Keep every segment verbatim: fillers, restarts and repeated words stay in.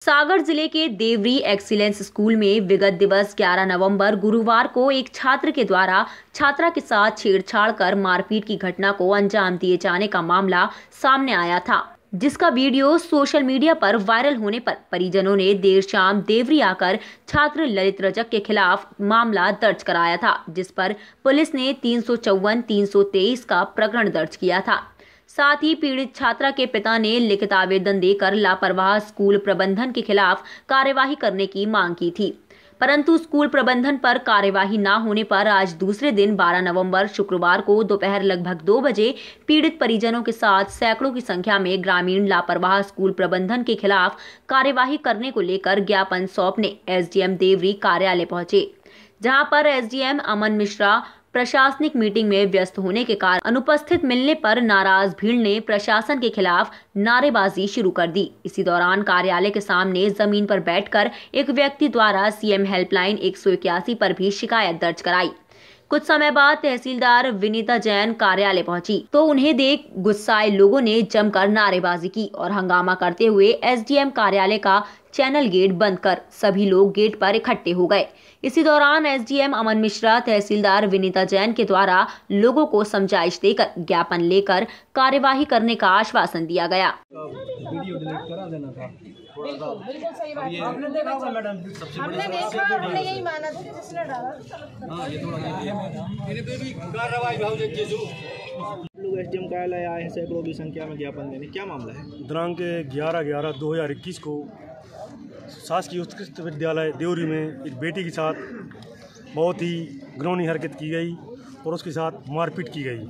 सागर जिले के Deori excellence school में विगत दिवस ग्यारह नवंबर गुरुवार को एक छात्र के द्वारा छात्रा के साथ छेड़छाड़ कर मारपीट की घटना को अंजाम दिए जाने का मामला सामने आया था, जिसका वीडियो सोशल मीडिया पर वायरल होने पर परिजनों ने देर शाम देवरी आकर छात्र ललित रजक के खिलाफ मामला दर्ज कराया था, जिस पर पुलिस ने तीन सौ चौवन तीन सौ तेईस का प्रकरण दर्ज किया था। साथ ही पीड़ित छात्रा के पिता ने लिखित आवेदन देकर लापरवाह स्कूल प्रबंधन के खिलाफ कार्यवाही करने की मांग की थी, परंतु स्कूल प्रबंधन पर कार्यवाही न होने पर आज दूसरे दिन बारह नवंबर शुक्रवार को दोपहर लगभग दो बजे पीड़ित परिजनों के साथ सैकड़ों की संख्या में ग्रामीण लापरवाह स्कूल प्रबंधन के खिलाफ कार्यवाही करने को लेकर ज्ञापन सौंपने एसडीएम देवरी कार्यालय पहुंचे, जहां पर एसडीएम अमन मिश्रा प्रशासनिक मीटिंग में व्यस्त होने के कारण अनुपस्थित मिलने पर नाराज भीड़ ने प्रशासन के खिलाफ नारेबाजी शुरू कर दी। इसी दौरान कार्यालय के सामने जमीन पर बैठकर एक व्यक्ति द्वारा सीएम हेल्पलाइन एक सौ इक्यासी पर भी शिकायत दर्ज कराई। कुछ समय बाद तहसीलदार विनीता जैन कार्यालय पहुंची तो उन्हें देख गुस्साए लोगों ने जमकर नारेबाजी की और हंगामा करते हुए एसडीएम कार्यालय का चैनल गेट बंद कर सभी लोग गेट पर इकट्ठे हो गए। इसी दौरान एसडीएम अमन मिश्रा तहसीलदार विनीता जैन के द्वारा लोगों को समझाइश देकर ज्ञापन लेकर कार्यवाही करने का आश्वासन दिया गया। वीडियो डिलीट करा देना था। बिल्कुल बिल्कुल सही बात है। आपने देखा होगा मैडम, हमने देखा, हमने यही माना था कि जिसने डाला। हां, ये थोड़ा मेरे पे भी कार्रवाई भाव देखिए जो लोग एसडीएम कार्यालय आए हैं सैकड़ों की संख्या में ज्ञापन देने, क्या मामला है? दिनांक ग्यारह ग्यारह दो हज़ार इक्कीस को शासकीय उत्कृष्ट विद्यालय देवरी में एक बेटी के साथ बहुत ही घिनौनी हरकत की गई और उसके साथ मारपीट की गई।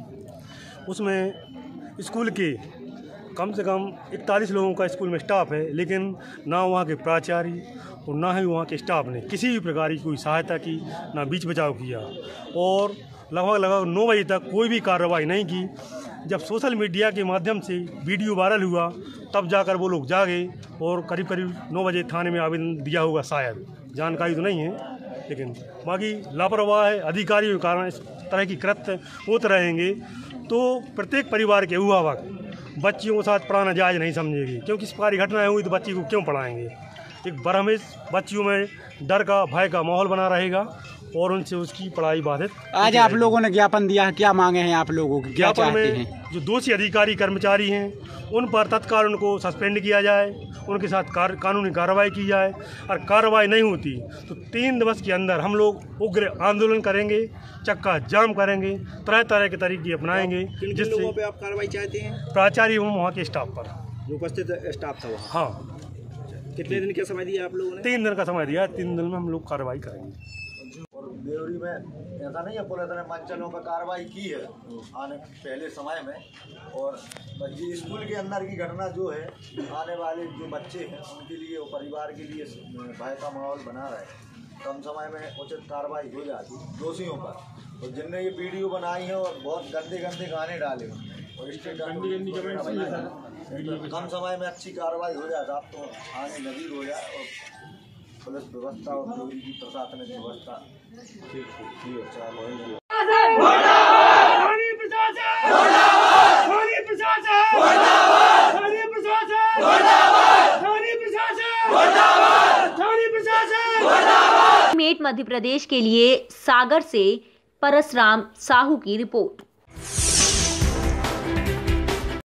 उसमें स्कूल के कम से कम इकतालीस लोगों का स्कूल में स्टाफ है, लेकिन ना वहाँ के प्राचार्य और ना ही वहाँ के स्टाफ ने किसी भी प्रकार की कोई सहायता की, ना बीच बचाव किया और लगभग लगभग नौ बजे तक कोई भी कार्रवाई नहीं की। जब सोशल मीडिया के माध्यम से वीडियो वायरल हुआ तब जाकर वो लोग जागे और करीब करीब नौ बजे थाने में आवेदन दिया होगा, शायद जानकारी तो नहीं है, लेकिन बाकी लापरवाह है अधिकारियों के कारण इस तरह की कृत्य होते रहेंगे तो प्रत्येक परिवार के अभिभावक बच्चियों के साथ पढ़ाना जायज़ नहीं समझेगी, क्योंकि इस प्रकार की घटनाएं हुई तो बच्ची को क्यों पढ़ाएंगे। एक बरहमेश बच्चियों में डर का भय का माहौल बना रहेगा और उनसे उसकी पढ़ाई बाधित। आज आप लोगों ने ज्ञापन दिया है, क्या मांगे हैं आप लोगों की, क्या चाहते हैं? जो दोषी अधिकारी कर्मचारी हैं उन पर तत्काल उनको सस्पेंड किया जाए, उनके साथ कार, कानूनी कार्रवाई की जाए और कार्रवाई नहीं होती तो तीन दिवस के अंदर हम लोग उग्र आंदोलन करेंगे, चक्का जाम करेंगे, तरह तरह के तरीके अपनाएंगे। जिस लोगों पे आप कार्रवाई चाहते हैं? प्राचार्य एवं वहाँ के स्टाफ पर, जो उपस्थित स्टाफ था वहाँ। हाँ। कितने दिन का समय दिया आप लोगों ने? तीन दिन का समय दिया, तीन दिन में हम लोग कार्रवाई करेंगे। और देवरी में ऐसा नहीं है, पुलिस ने मंचलों पर कार्रवाई की है आने पहले समय में, और ये स्कूल के अंदर की घटना जो है आने वाले जो बच्चे हैं उनके लिए और परिवार के लिए भय का माहौल बना रहा है। कम समय में उचित कार्रवाई हो जाती दोषियों पर, और जिनने ये वीडियो बनाई है और बहुत गंदे गंदे गाने डाले और इसके कम समय में अच्छी कार्रवाई हो जाए, आप तो आगे नज़ीर हो जाए और पुलिस व्यवस्था और देवरी की प्रशासनिक व्यवस्था ठीक ठीक अच्छा होगी। मेट मध्य प्रदेश के लिए सागर से परसराम साहू की रिपोर्ट।